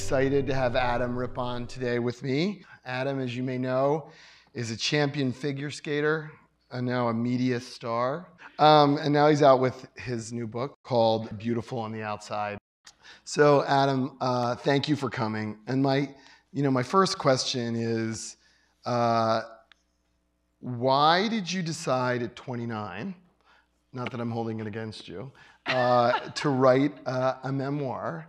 excited to have Adam Rippon today with me. Adam, as you may know, is a champion figure skater and now a media star. And now he's out with his new book called Beautiful on the Outside. So Adam, thank you for coming. And my first question is, why did you decide at 29, not that I'm holding it against you, to write a memoir?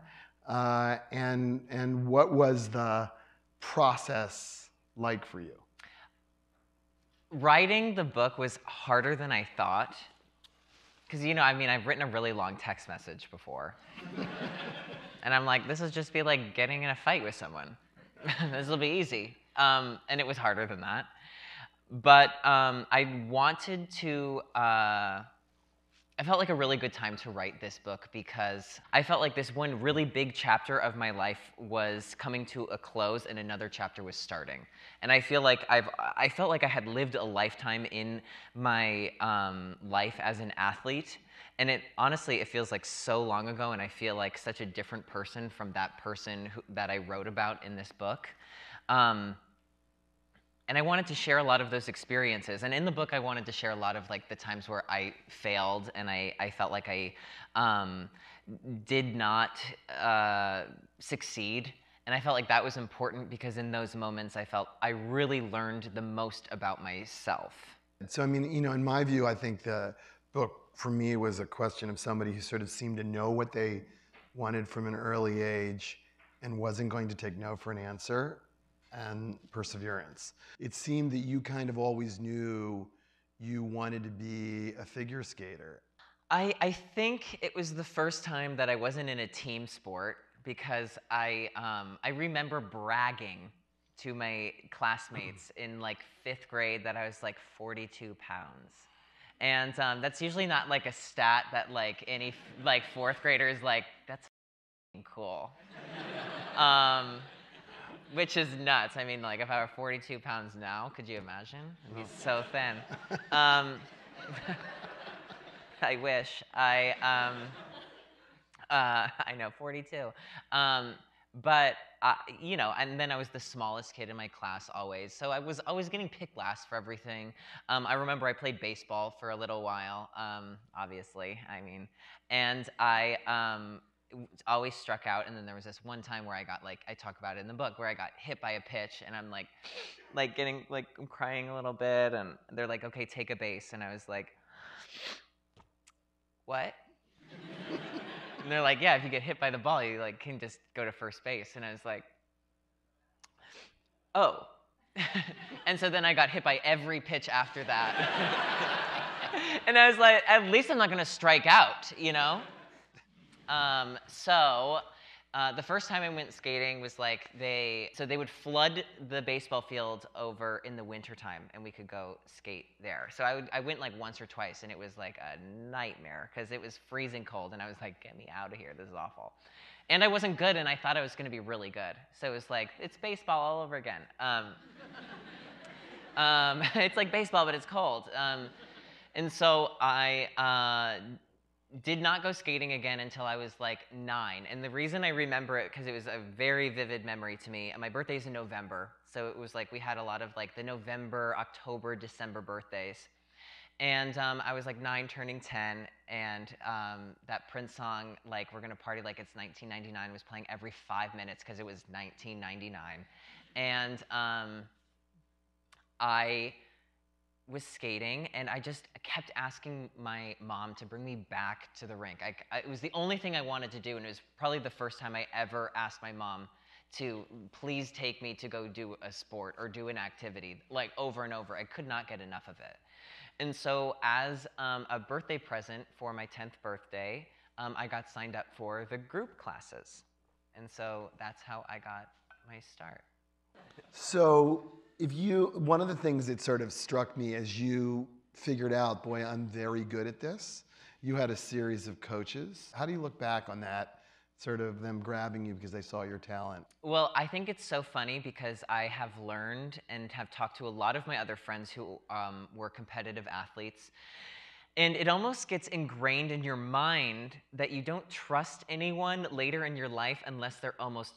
And what was the process like for you? Writing the book was harder than I thought. Because, I've written a really long text message before. And I'm like, this will just be like getting in a fight with someone. This will be easy. And it was harder than that. But I wanted to, I felt like a really good time to write this book because I felt like this one really big chapter of my life was coming to a close and another chapter was starting. And I feel like I felt like I had lived a lifetime in my life as an athlete. And honestly, it feels like so long ago, and I feel like such a different person from that person that I wrote about in this book. And I wanted to share a lot of those experiences. And in the book, I wanted to share a lot of like the times where I failed and I felt like I did not succeed. And I felt like that was important because in those moments, I felt I really learned the most about myself. So, in my view, I think the book for me was a question of somebody who sort of seemed to know what they wanted from an early age and wasn't going to take no for an answer, and perseverance. It seemed that you kind of always knew you wanted to be a figure skater. I think it was the first time that I wasn't in a team sport because I remember bragging to my classmates in like 5th grade that I was like 42 pounds. And that's usually not like a stat that like any like 4th grader is like, that's cool. Which is nuts. I mean, like, if I were 42 pounds now, could you imagine? I'd be so thin. I wish. I know, 42. But, and then I was the smallest kid in my class always. So I was always getting picked last for everything. I remember I played baseball for a little while, obviously, and I always struck out. And then there was this one time where I got I talk about it in the book, where I got hit by a pitch and I'm I'm crying a little bit. And they're like, okay, take a base. And I was like, what? And they're like, yeah, if you get hit by the ball, you can just go to first base. And I was like, oh. And so then I got hit by every pitch after that. And I was like, at least I'm not going to strike out, The first time I went skating was they would flood the baseball field over in the wintertime and we could go skate there. So I went once or twice and it was like a nightmare because it was freezing cold and I was like, get me out of here, this is awful. And I wasn't good and I thought I was going to be really good. So it was like, it's baseball all over again. It's like baseball, but it's cold. And so I did not go skating again until I was 9. And the reason I remember it, because it was a very vivid memory to me. And my birthday's in November. So it was we had a lot of the November, October, December birthdays. And I was 9 turning 10. And that Prince song, We're Gonna Party Like It's 1999, was playing every 5 minutes because it was 1999. And I was skating, and I just kept asking my mom to bring me back to the rink. It was the only thing I wanted to do, and it was probably the first time I ever asked my mom to please take me to go do a sport or do an activity, over and over. I could not get enough of it. And so as a birthday present for my 10th birthday, I got signed up for the group classes. And so that's how I got my start. So one of the things that sort of struck me as you figured out, boy, I'm very good at this, you had a series of coaches. How do you look back on that, sort of them grabbing you because they saw your talent? Well, I think it's so funny because I have learned and have talked to a lot of my other friends who were competitive athletes. And it almost gets ingrained in your mind that you don't trust anyone later in your life unless they're almost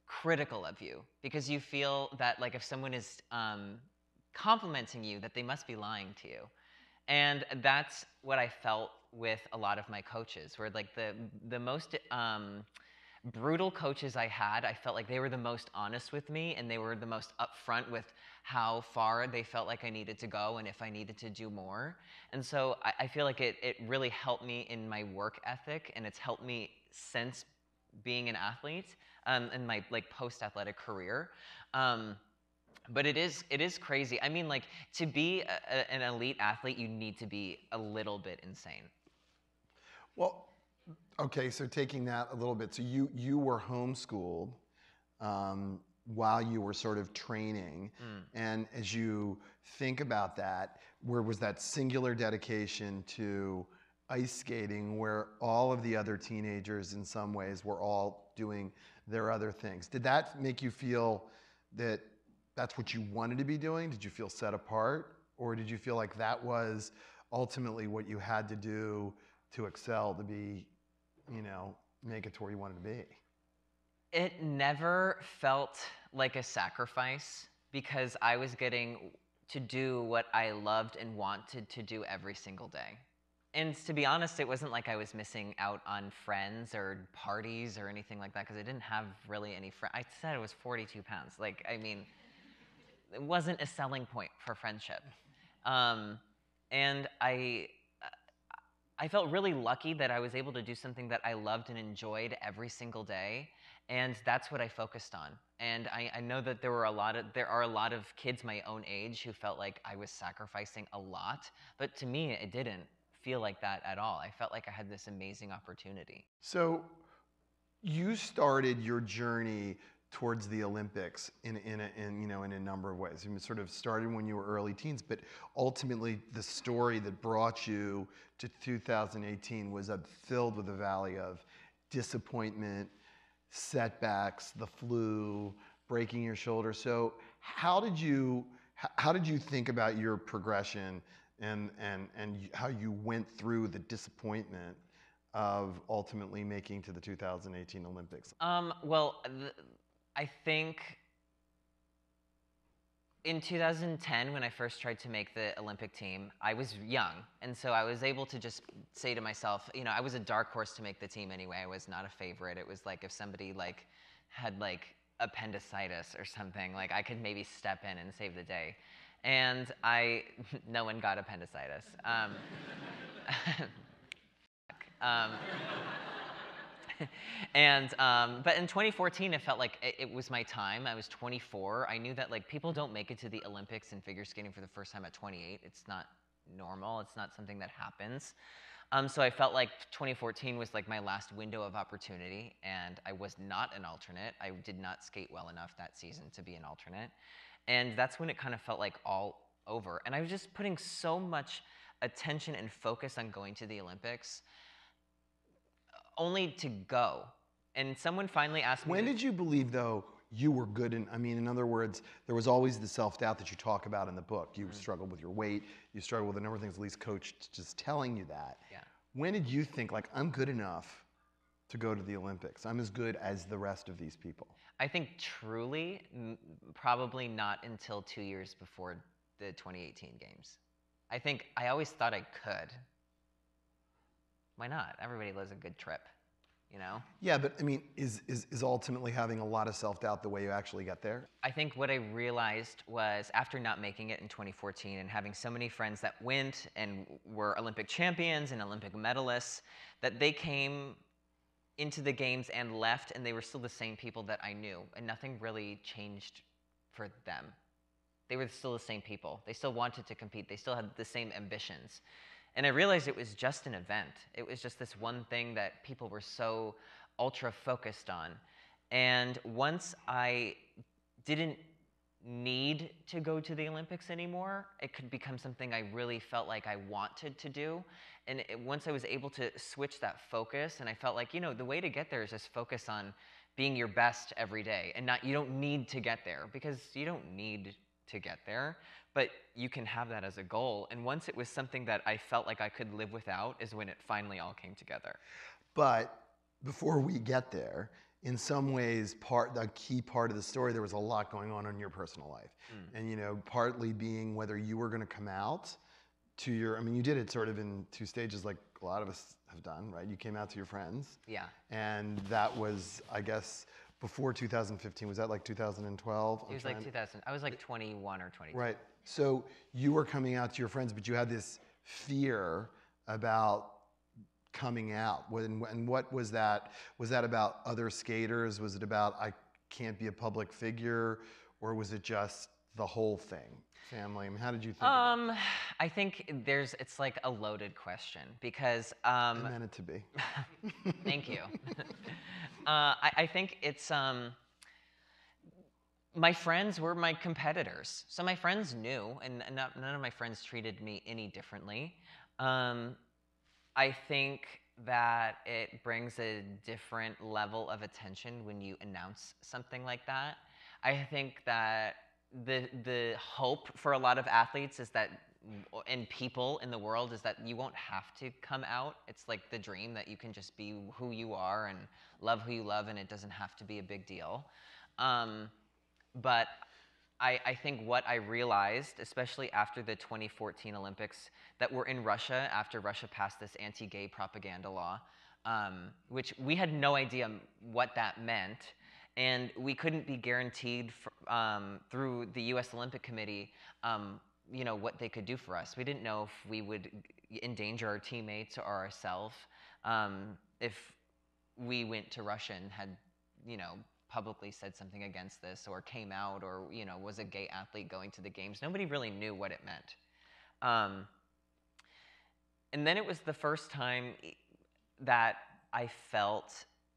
critical of you because you feel that like if someone is complimenting you, that they must be lying to you. And that's what I felt with a lot of my coaches, where like the most brutal coaches I had, I felt like they were the most honest with me and they were the most upfront with how far they felt like I needed to go and if I needed to do more. And so I feel like it really helped me in my work ethic, and it's helped me since being an athlete in my like post-athletic career. But it is crazy. I mean, like to be an elite athlete, you need to be a little bit insane. Well, okay, so taking that a little bit, so you were homeschooled while you were sort of training, and as you think about that, where was that singular dedication to ice skating, where all of the other teenagers, in some ways, were all doing their other things? Did that make you feel that that's what you wanted to be doing? Did you feel set apart, or did you feel like that was ultimately what you had to do to excel, to be, you know, make it to where you wanted to be? It never felt like a sacrifice because I was getting to do what I loved and wanted to do every single day. And to be honest, it wasn't like I was missing out on friends or parties or anything like that because I didn't have really any friends. I said I was 42 pounds. Like, I mean, it wasn't a selling point for friendship. And I felt really lucky that I was able to do something that I loved and enjoyed every single day, and that's what I focused on. And I know that there are a lot of kids my own age who felt like I was sacrificing a lot, but to me, it didn't feel like that at all. I felt like I had this amazing opportunity. So you started your journey towards the Olympics in a number of ways. You sort of started when you were early teens, but ultimately the story that brought you to 2018 was filled with a valley of disappointment, setbacks, the flu, breaking your shoulder. So how did you think about your progression and how you went through the disappointment of ultimately making to the 2018 Olympics? Well, I think in 2010, when I first tried to make the Olympic team, I was young. And so I was able to just say to myself, you know, I was a dark horse to make the team anyway. I was not a favorite. It was like if somebody like had like appendicitis or something, like I could maybe step in and save the day. And no one got appendicitis. Um, but in 2014, it felt like it was my time. I was 24. I knew that like people don't make it to the Olympics in figure skating for the first time at 28. It's not normal. It's not something that happens. So I felt like 2014 was like my last window of opportunity, and I was not an alternate. I did not skate well enough that season to be an alternate. And that's when it kind of felt like all over. And I was just putting so much attention and focus on going to the Olympics only to go. And someone finally asked me. When did you believe, though, you were good? I mean, in other words, there was always the self-doubt that you talk about in the book. You struggled with your weight. You struggled with a number of things, at least coach just telling you that. Yeah. When did you think, like, I'm good enough to go to the Olympics? I'm as good as the rest of these people. I think truly, probably not until 2 years before the 2018 games. I think I always thought I could. Why not? Everybody lives a good trip, you know? Yeah, but I mean, is ultimately having a lot of self-doubt the way you actually get there? I think what I realized was after not making it in 2014 and having so many friends that went and were Olympic champions and Olympic medalists, that they came into the games and left and they were still the same people that I knew, and nothing really changed for them. They were still the same people. They still wanted to compete. They still had the same ambitions. And I realized it was just an event. It was just this one thing that people were so ultra focused on. And once I didn't need to go to the Olympics anymore, it could become something I really felt like I wanted to do. And once I was able to switch that focus, and I felt like, you know, the way to get there is just focus on being your best every day. And you don't need to get there, because you don't need to get there, but you can have that as a goal. And once it was something that I felt like I could live without is when it finally all came together. But before we get there, in some ways, a key part of the story, there was a lot going on in your personal life. And, partly being whether you were going to come out to you did it sort of in two stages like a lot of us have done, right? You came out to your friends. Yeah. And that was, I guess, before 2015. Was that like 2012? It was like 2000. I was like 21 or 22. Right. So you were coming out to your friends, but you had this fear about coming out. And what was that? Was that about other skaters? Was it about I can't be a public figure? Or was it just the whole thing? Family? I mean, how did you think about it? I think it's like a loaded question because I meant it to be. Thank you. I think it's my friends were my competitors, so my friends knew, and none of my friends treated me any differently. I think that it brings a different level of attention when you announce something like that. I think that the hope for a lot of athletes is that, and people in the world, is that you won't have to come out. It's like the dream that you can just be who you are and love who you love, and it doesn't have to be a big deal. But I think what I realized, especially after the 2014 Olympics that were in Russia, after Russia passed this anti-gay propaganda law, which we had no idea what that meant, and we couldn't be guaranteed through the U.S. Olympic Committee, what they could do for us. We didn't know if we would endanger our teammates or ourselves if we went to Russia and had, publicly said something against this or came out or, was a gay athlete going to the games. Nobody really knew what it meant. And then it was the first time that I felt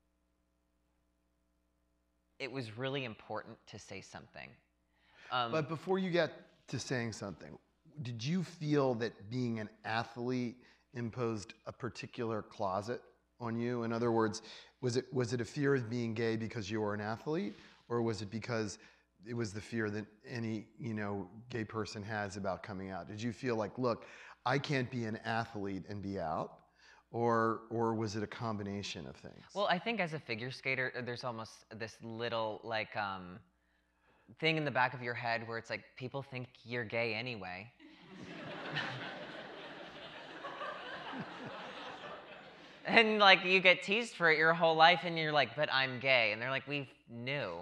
it was really important to say something. But before you get to saying something, did you feel that being an athlete imposed a particular closet on you? In other words, was it a fear of being gay because you were an athlete, or was it because it was the fear that any gay person has about coming out? Did you feel like, look, I can't be an athlete and be out? Or was it a combination of things? Well, I think as a figure skater, there's almost this little thing in the back of your head where it's like, people think you're gay anyway. And you get teased for it your whole life, and you're like, but I'm gay, and they're like, we knew,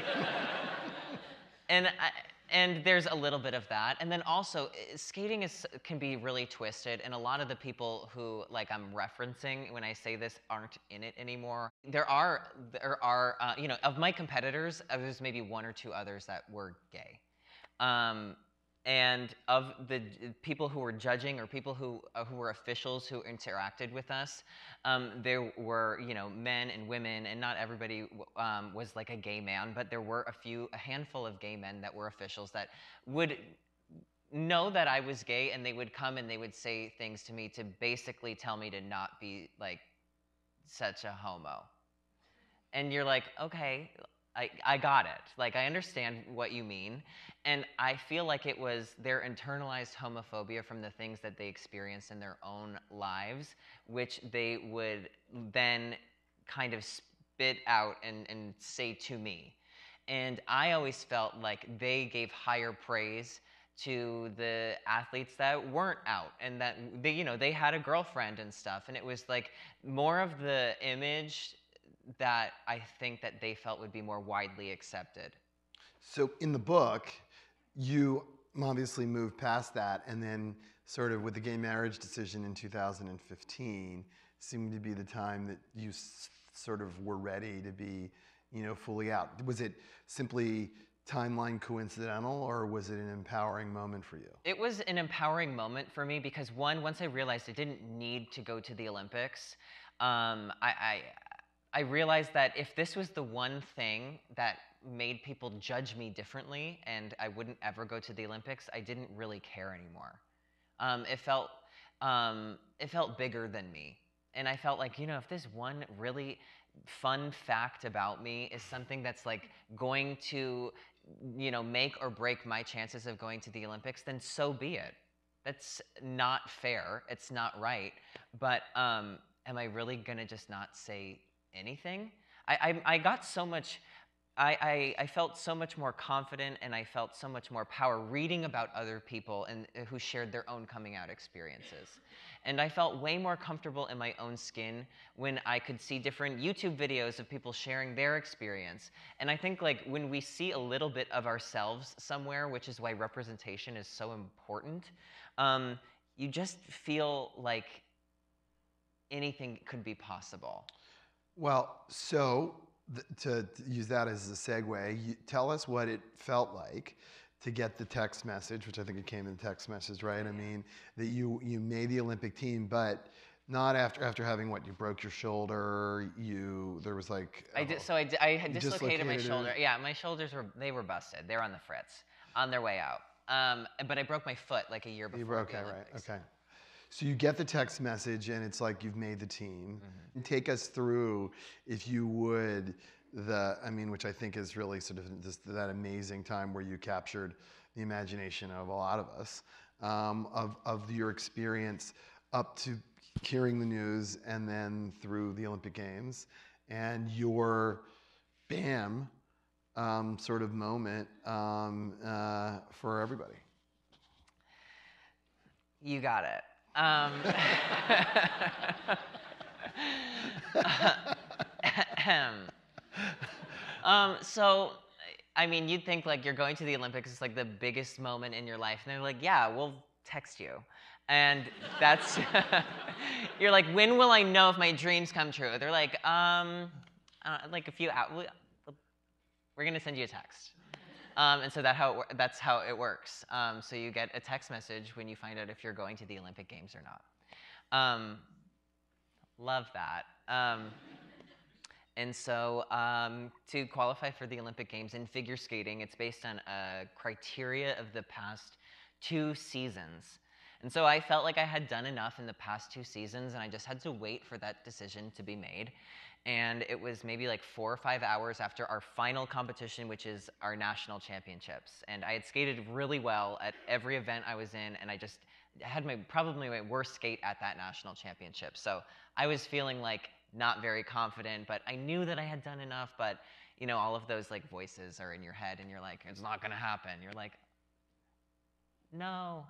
and there's a little bit of that, and then also skating can be really twisted, and a lot of the people who I'm referencing when I say this aren't in it anymore. There are of my competitors, there's maybe one or two others that were gay. And of the people who were judging or people who were officials who interacted with us, there were men and women, and not everybody was like a gay man, but there were a handful of gay men that were officials that would know that I was gay, and they would come and they would say things to me to basically tell me to not be such a homo. And you're like, okay, I got it. I understand what you mean. And I feel like it was their internalized homophobia from the things that they experienced in their own lives, which they would then kind of spit out and say to me. And I always felt like they gave higher praise to the athletes that weren't out, and that they had a girlfriend and stuff. And it was more of the image that I think that they felt would be more widely accepted. So in the book, you obviously moved past that, and then sort of with the gay marriage decision in 2015 seemed to be the time that you sort of were ready to be, fully out. Was it simply timeline coincidental, or was it an empowering moment for you? It was an empowering moment for me because once I realized I didn't need to go to the Olympics, I realized that if this was the one thing that made people judge me differently and I wouldn't ever go to the Olympics, I didn't really care anymore. It felt bigger than me. And I felt like, if this one really fun fact about me is something that's going to, make or break my chances of going to the Olympics, then so be it. That's not fair. It's not right. But am I really gonna just not say anything? I got so much. I felt so much more confident, and I felt so much more power reading about other people and who shared their own coming out experiences. And I felt way more comfortable in my own skin when I could see different YouTube videos of people sharing their experience. And I think like when we see a little bit of ourselves somewhere, which is why representation is so important, you just feel like anything could be possible. Well, so to use that as a segue, tell us what it felt like to get the text message, which I think it came in the text message, right? I mean, that you made the Olympic team, but not after having what, you broke your shoulder, there was like I had you dislocated my dislocated shoulder. it. Yeah, my shoulders were busted. They were on the fritz, on their way out. But I broke my foot like a year before the Olympics. Okay. So you get the text message and it's like you've made the team. And take us through, if you would, which I think is really sort of that amazing time where you captured the imagination of a lot of us, of your experience up to hearing the news and then through the Olympic Games and your bam sort of moment for everybody. You got it. So, I mean, you'd think like you're going to the Olympics, it's like the biggest moment in your life. And they're like, yeah, we'll text you. And that's, you're like, when will I know if my dreams come true? They're like, like a few hours, we're going to send you a text. And so that's how it works. So you get a text message when you find out if you're going to the Olympic Games or not. Love that. And so to qualify for the Olympic Games in figure skating, it's based on a criteria of the past 2 seasons. And so I felt like I had done enough in the past 2 seasons, and I just had to wait for that decision to be made. And it was maybe like 4 or 5 hours after our final competition, which is our national championships. And I had skated really well at every event I was in, and I just had probably my worst skate at that national championship. So I was feeling like not very confident, but I knew that I had done enough. But you know, all of those like voices are in your head, and you're like, it's not gonna happen. You're like, no.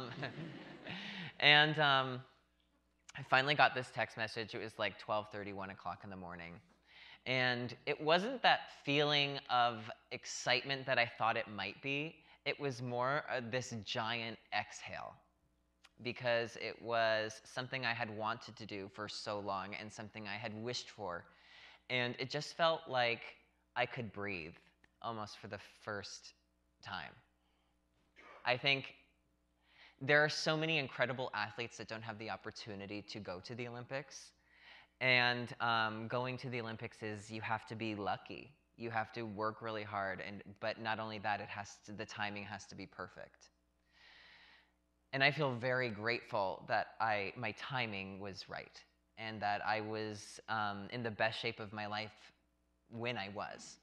And I finally got this text message. It was like 12:30, 1 o'clock in the morning. And it wasn't that feeling of excitement that I thought it might be. It was more this giant exhale, because it was something I had wanted to do for so long and something I had wished for. And it just felt like I could breathe almost for the first time. I think there are so many incredible athletes that don't have the opportunity to go to the Olympics. And going to the Olympics is, you have to be lucky. You have to work really hard. But not only that, the timing has to be perfect. And I feel very grateful that my timing was right, and that I was in the best shape of my life when I was.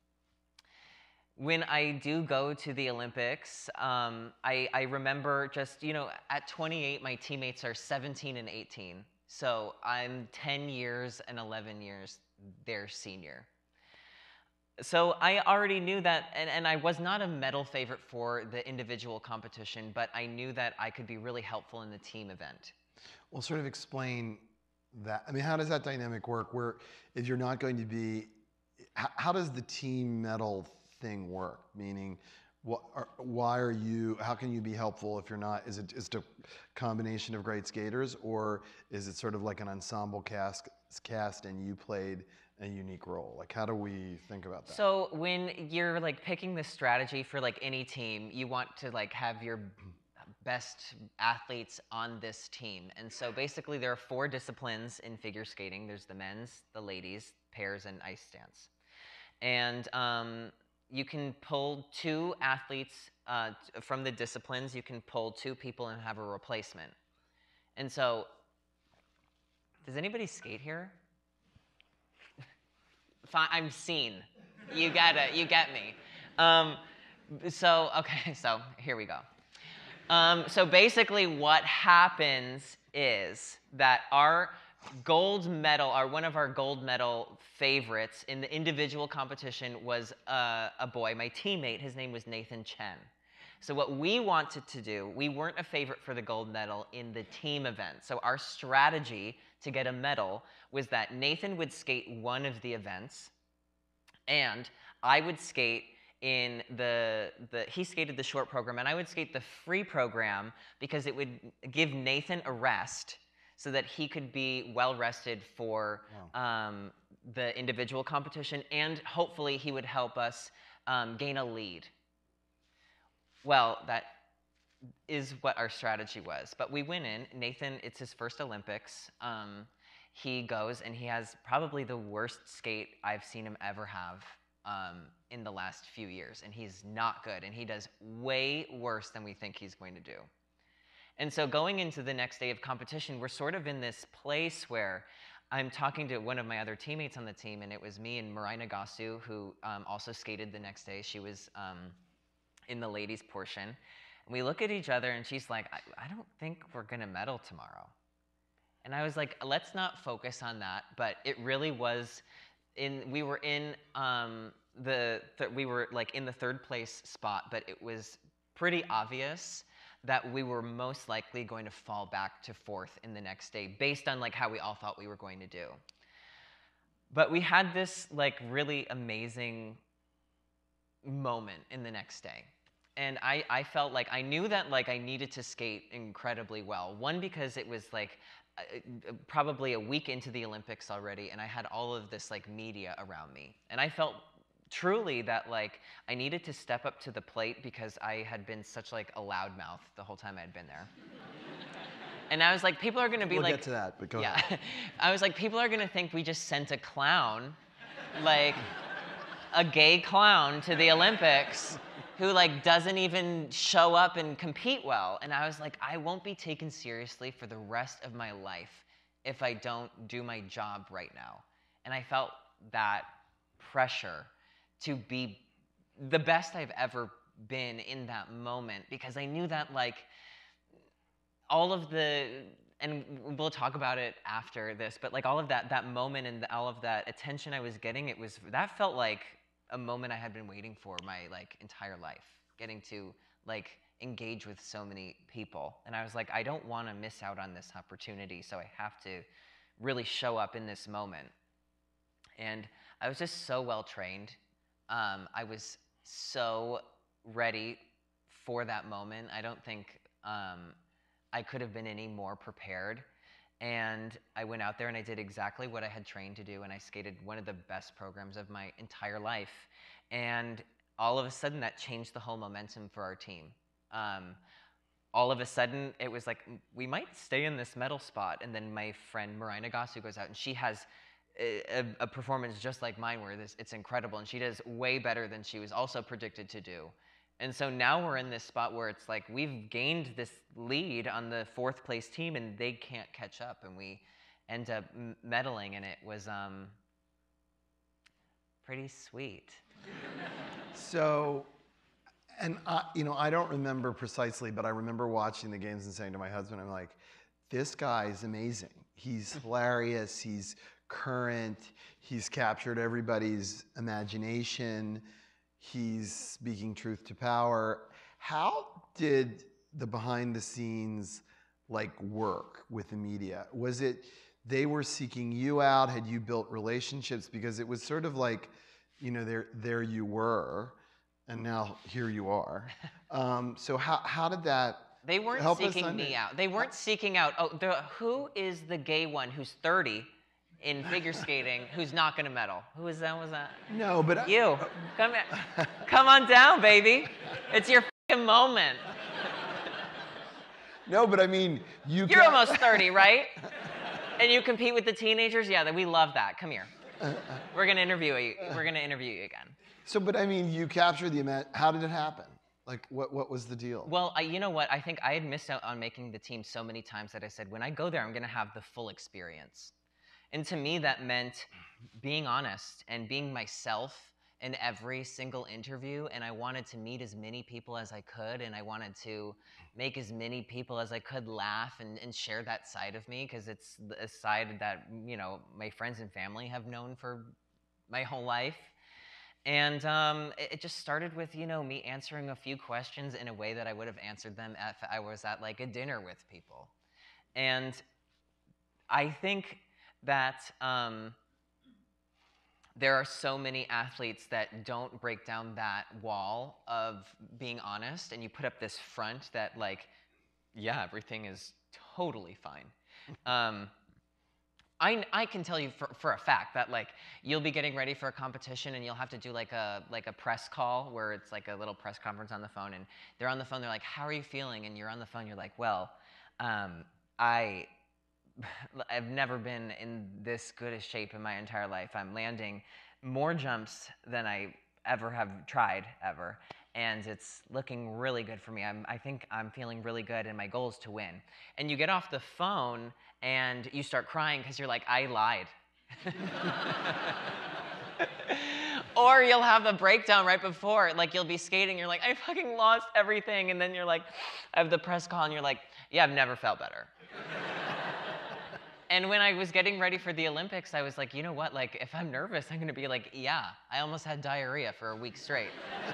When I do go to the Olympics, I remember just, at 28, my teammates are 17 and 18. So I'm 10 years and 11 years their senior. So I already knew that, and I was not a medal favorite for the individual competition, but I knew that I could be really helpful in the team event. Well, sort of explain that. I mean, how does that dynamic work? Where if you're not going to be, how does the team medal thing work? Meaning, how can you be helpful if you're not? Is it a combination of great skaters, or is it sort of like an ensemble cast and you played a unique role? Like, how do we think about that? So when you're like picking the strategy for like any team, you want to like have your best athletes on this team. And so basically there are 4 disciplines in figure skating. There's the men's, the ladies, pairs, and ice dance. And you can pull 2 athletes from the disciplines. You can pull 2 people and have a replacement. And so, does anybody skate here? Fine, I'm seen. You get it. You get me. So here we go. So basically what happens is that our gold medal, or one of our gold medal favorites in the individual competition was a boy, my teammate. His name was Nathan Chen. So what we wanted to do, we weren't a favorite for the gold medal in the team event. So our strategy to get a medal was that Nathan would skate one of the events, and I would skate in he skated the short program, and I would skate the free program because it would give Nathan a rest so that he could be well rested for the individual competition, and hopefully he would help us gain a lead. Well, that is what our strategy was. But we went in. Nathan, it's his first Olympics. He goes, and he has probably the worst skate I've seen him ever have in the last few years. And he's not good, and he does way worse than we think he's going to do. And so going into the next day of competition, we're sort of in this place where I'm talking to one of my other teammates on the team, and it was me and Mirai Nagasu, who also skated the next day. She was in the ladies' portion. And we look at each other, and she's like, I don't think we're going to medal tomorrow. And I was like, let's not focus on that. But it really was, we were in we were like in the third place spot, but it was pretty obvious that we were most likely going to fall back to fourth in the next day based on like how we all thought we were going to do. But we had this like really amazing moment in the next day. And I felt like I knew that like I needed to skate incredibly well. One, because it was like probably a week into the Olympics already, and I had all of this like media around me. And I felt truly that like I needed to step up to the plate because I had been such like a loudmouth the whole time I had been there. And I was like, people are going to be we'll like... get to that, but go yeah. ahead. I was like, people are going to think we just sent a clown, like a gay clown to the Olympics who like doesn't even show up and compete well. And I was like, I won't be taken seriously for the rest of my life if I don't do my job right now. And I felt that pressure to be the best I've ever been in that moment, because I knew that like all of the, and we'll talk about it after this, but like all of that moment and all of that attention I was getting, that felt like a moment I had been waiting for my like entire life, getting to like engage with so many people. And I was like, I don't want to miss out on this opportunity, so I have to really show up in this moment. And I was just so well trained. I was so ready for that moment. I don't think I could have been any more prepared. And I went out there and I did exactly what I had trained to do, and I skated one of the best programs of my entire life. And all of a sudden that changed the whole momentum for our team. All of a sudden it was like, we might stay in this medal spot. And then my friend Mirai Nagasu goes out, and she has a performance just like mine where it's incredible, and she does way better than she was also predicted to do. And so now we're in this spot where it's like we've gained this lead on the fourth place team, and they can't catch up, and we end up medaling, and it was pretty sweet. So, and I don't remember precisely, but I remember watching the games and saying to my husband, I'm like, this guy is amazing. He's hilarious. He's current. He's captured everybody's imagination. He's speaking truth to power. How did the behind the scenes like work with the media? Was it they were seeking you out? Had you built relationships? Because it was sort of like, there you were, and now here you are. So how did that They weren't help us seeking me out. They weren't seeking out, who is the gay one who's 30 in figure skating who's not going to medal? Who is that? Was that? No, but You. Come on down, baby. It's your fucking moment. No, but I mean, You're almost 30, right? And you compete with the teenagers? Yeah, we love that. Come here. We're going to interview you. We're going to interview you again. So, but I mean, you captured the event. How did it happen? Like, what was the deal? Well, you know what? I think I had missed out on making the team so many times that I said, when I go there, I'm going to have the full experience. And to me, that meant being honest and being myself, in every single interview, and I wanted to meet as many people as I could, and I wanted to make as many people as I could laugh and share that side of me, because it's a side that, you know, my friends and family have known for my whole life. And it just started with, you know, me answering a few questions in a way that I would have answered them if I was at like a dinner with people. And I think that there are so many athletes that don't break down that wall of being honest, and you put up this front that, like, yeah, everything is totally fine. I can tell you for a fact that, like, you'll be getting ready for a competition and you'll have to do like a press call where it's like a little press conference on the phone, and they're on the phone, they're like, how are you feeling? And you're on the phone, you're like, well, I've never been in this good a shape in my entire life. I'm landing more jumps than I ever have tried ever, and it's looking really good for me. I think I'm feeling really good, and my goal is to win. And you get off the phone and you start crying because you're like, I lied. Or you'll have a breakdown right before, like you'll be skating, you're like, I fucking lost everything, and then you're like, I have the press call, and you're like, yeah, I've never felt better. And when I was getting ready for the Olympics, I was like, you know what, like, if I'm nervous, I'm gonna be like, yeah, I almost had diarrhea for a week straight.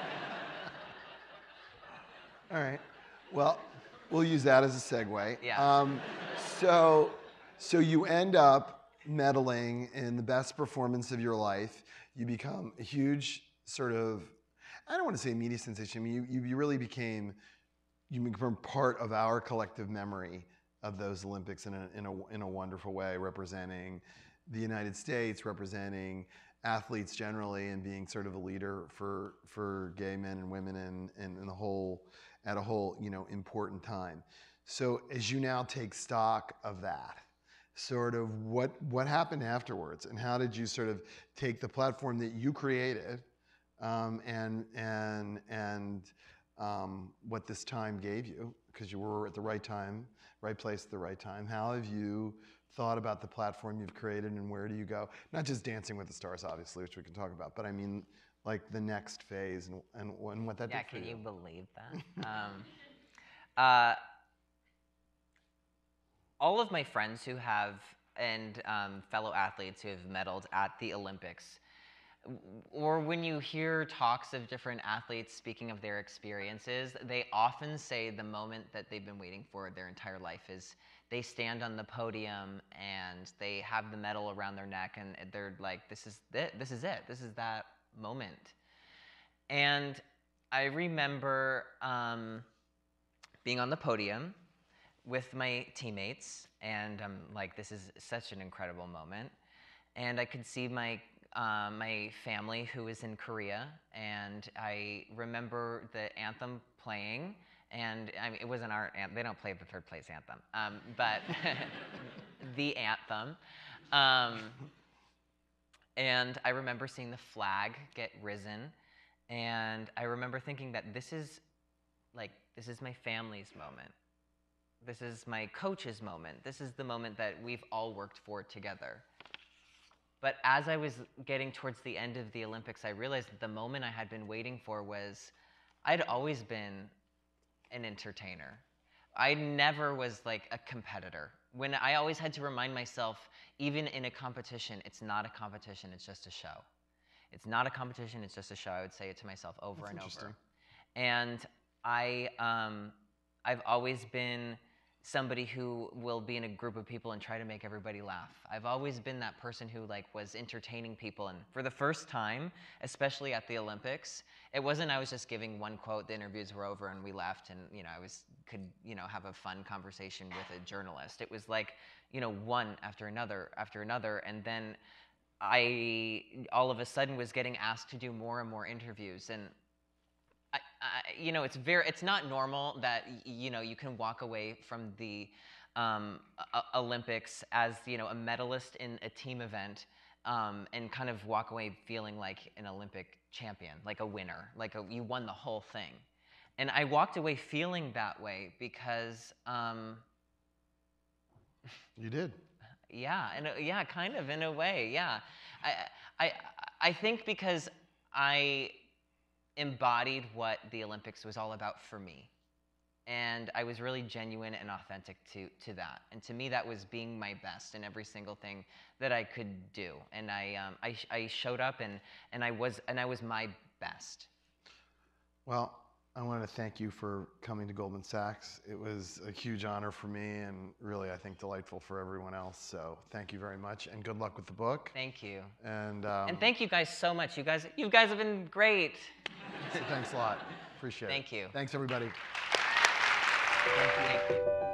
All right. Well, we'll use that as a segue. Yeah. So you end up medaling in the best performance of your life. You become a huge sort of, I don't want to say media sensation. I mean, you really became part of our collective memory of those Olympics in a wonderful way, representing the United States, representing athletes generally, and being sort of a leader for gay men and women and the whole, at a whole, you know, important time. So as you now take stock of that, sort of what happened afterwards, and how did you sort of take the platform that you created, and what this time gave you, because you were at the right time, right place at the right time. How have you thought about the platform you've created, and where do you go? Not just Dancing with the Stars, obviously, which we can talk about, but I mean, like, the next phase and what that did for you. Yeah, can you believe that? All of my friends who have, and fellow athletes who have medaled at the Olympics, or when you hear talks of different athletes speaking of their experiences, they often say the moment that they've been waiting for their entire life is they stand on the podium and they have the medal around their neck, and they're like, this is it, this is it, this is that moment. And I remember being on the podium with my teammates, and I'm like, this is such an incredible moment. And I could see my my family who was in Korea, and I remember the anthem playing, and I mean, it wasn't our anthem, they don't play the third place anthem, but the anthem. And I remember seeing the flag get risen, and I remember thinking that this is my family's moment. This is my coach's moment. This is the moment that we've all worked for together. But as I was getting towards the end of the Olympics, I realized that the moment I had been waiting for was, I'd always been an entertainer. I never was like a competitor. When I always had to remind myself, even in a competition, it's not a competition, it's just a show. It's not a competition, it's just a show. I would say it to myself over and over. And I've always been somebody who will be in a group of people and try to make everybody laugh. I've always been that person who like was entertaining people, and for the first time, especially at the Olympics, it wasn't I was just giving one quote, the interviews were over and we left, and you know, I could have a fun conversation with a journalist. It was like, one after another, and then I all of a sudden was getting asked to do more and more interviews, and it's not normal that you can walk away from the Olympics as a medalist in a team event, and kind of walk away feeling like an Olympic champion, like a winner, like you won the whole thing. And I walked away feeling that way because you did. Yeah, kind of in a way. Yeah, I think because I embodied what the Olympics was all about for me. And I was really genuine and authentic to that. And to me, that was being my best in every single thing that I could do. And I showed up and I was my best. Well, I want to thank you for coming to Goldman Sachs. It was a huge honor for me and really, I think, delightful for everyone else. So thank you very much and good luck with the book. Thank you. And thank you guys so much. You guys have been great. Thanks a lot. Appreciate it. Thank you. Thanks, everybody. Thank you.